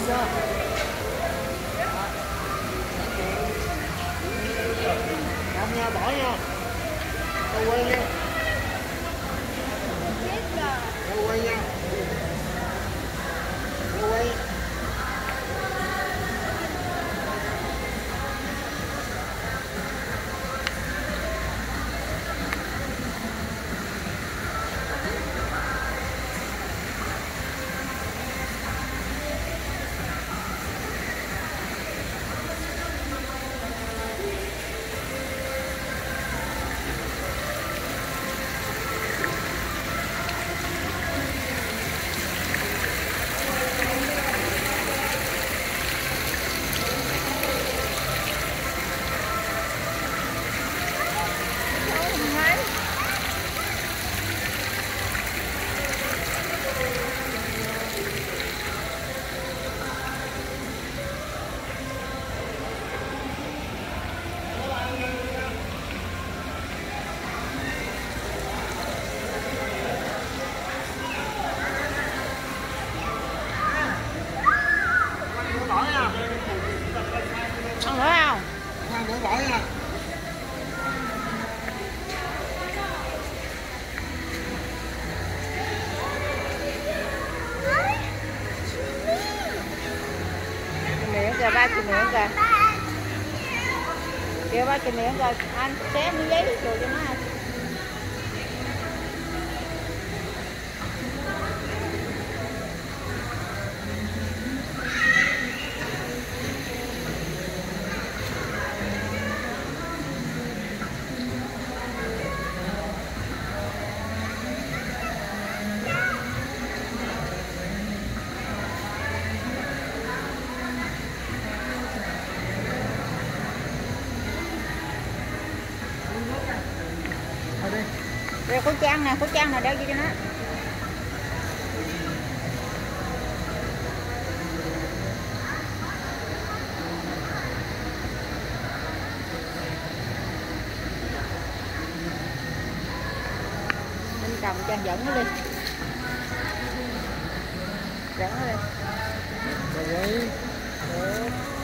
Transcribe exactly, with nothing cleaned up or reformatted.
chưa? Không nha, bỏ nha. Đâu quay nha. Đâu quay nha. Đâu quay. Ăn nữa không? Ăn nữa bỏ nha. Miệng kìa, ba chị miệng kìa. Kìa ba chị miệng kìa, anh xé miếng giấy rồi cho nó ăn. Đeo khẩu trang nè, khẩu trang nè, đeo vô cho nó. Lên cầm trang dẫn nó đi. Dẫn nó đi. Rồi. Được.